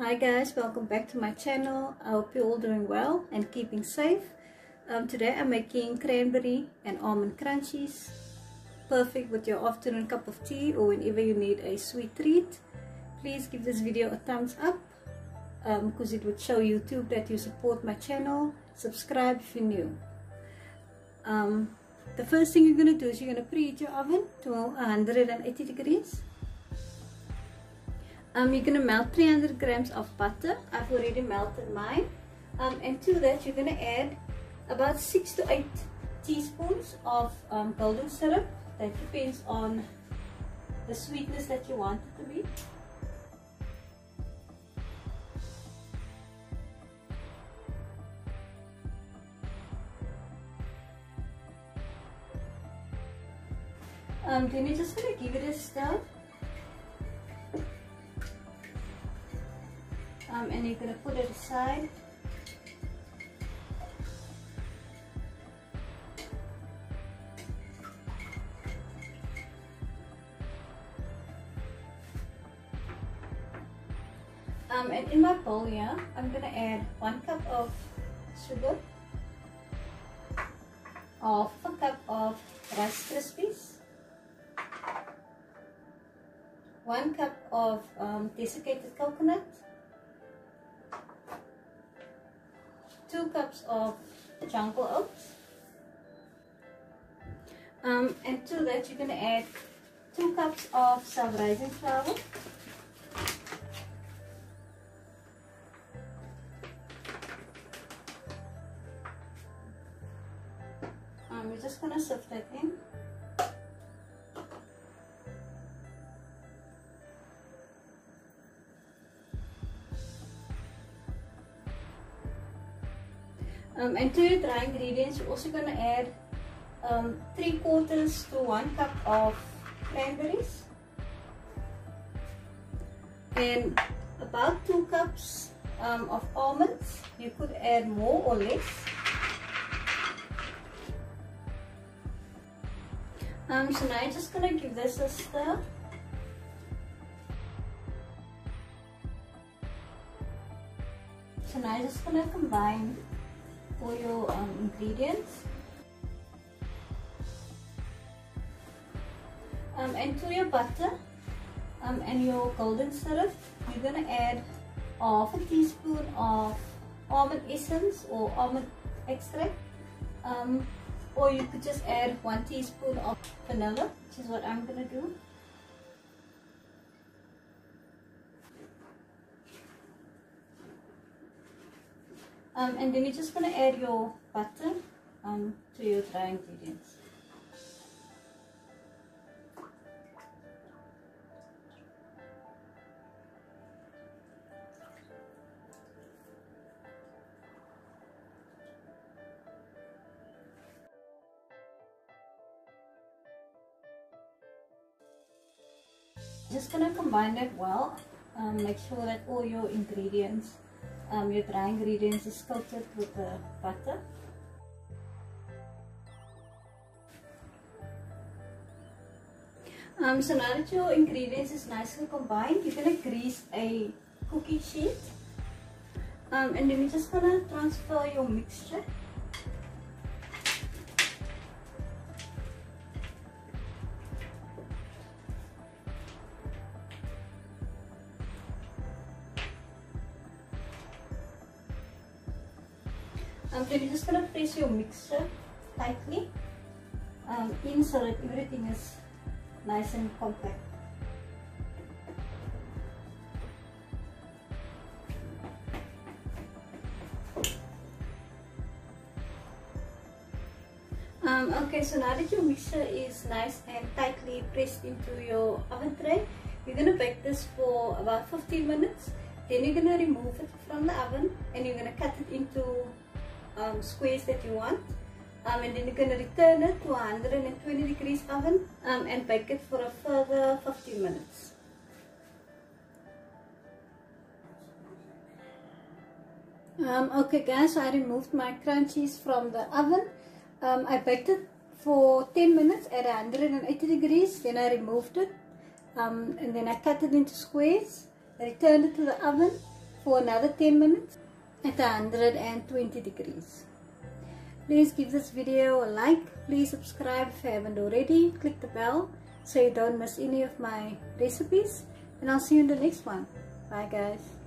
Hi guys, welcome back to my channel. I hope you're all doing well and keeping safe. Today I'm making cranberry and almond crunchies. Perfect with your afternoon cup of tea or whenever you need a sweet treat. Please give this video a thumbs up because it would show YouTube that you support my channel. Subscribe if you're new. The first thing you're going to do is you're going to preheat your oven to 180 degrees. You're going to melt 300 grams of butter. I've already melted mine. And to that you're going to add about 6 to 8 teaspoons of golden syrup. That depends on the sweetness that you want it to be. Then you're just going to give it a stir. And you're going to put it aside. And in my bowl here, I'm going to add 1 cup of sugar, half a cup of Rice Krispies, 1 cup of desiccated coconut, 2 cups of jungle oats, and to that you're going to add 2 cups of self-rising flour, we're just going to sift that in. And to your dry ingredients, you're also going to add 3/4 to 1 cup of cranberries and about 2 cups of almonds. You could add more or less. So now you're just going to give this a stir. So now you're just going to combine all your ingredients. And to your butter and your golden syrup, you're going to add half a teaspoon of almond essence or almond extract. Or you could just add 1 teaspoon of vanilla, which is what I'm going to do. And then you're just going to add your butter to your dry ingredients. Just going to combine that well. Make sure that all your ingredients, your dry ingredients, is coated with the butter. So now that your ingredients is nicely combined, you're going to grease a cookie sheet. And then you're just going to transfer your mixture. Then you're just going to press your mixture tightly in so that everything is nice and compact. Okay, so now that your mixture is nice and tightly pressed into your oven tray, you're going to bake this for about 15 minutes. Then you're going to remove it from the oven and you're going to cut it into squares that you want, and then you're going to return it to 120 degrees oven and bake it for a further 15 minutes. Okay guys, so I removed my crunchies from the oven. I baked it for 10 minutes at 180 degrees, then I removed it and then I cut it into squares, returned it to the oven for another 10 minutes at 120 degrees. Please give this video a like. Please subscribe if you haven't already. Click the bell so you don't miss any of my recipes. And I'll see you in the next one. Bye guys.